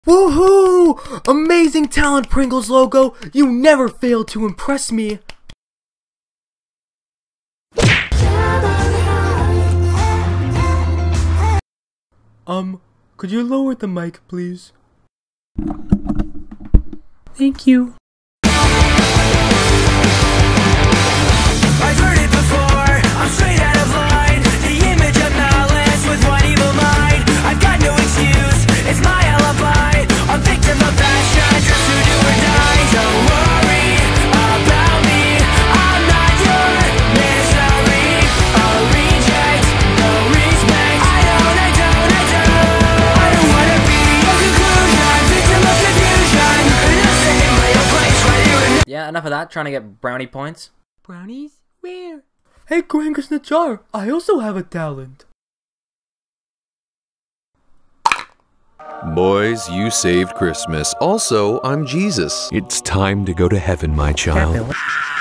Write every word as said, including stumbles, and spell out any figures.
Woohoo! Amazing talent, Pringles logo! You never fail to impress me! Um, could you lower the mic, please? Thank you. I've heard it before, I'm straight out of line. The image of malice with one evil mind. I've got no excuse, it's my alibi. A victim of passion, just to do or die. Don't worry about me, I'm not your misery. A reject, no respect. I don't, I don't, I don't I don't wanna be a conclusion, victim of confusion. Innocent in my own place, right here in. Yeah, enough of that, trying to get brownie points. Brownies? Where? Hey, Grangus Najar, I also have a talent. Boys, you saved Christmas. Also, I'm Jesus. It's time to go to heaven, my child.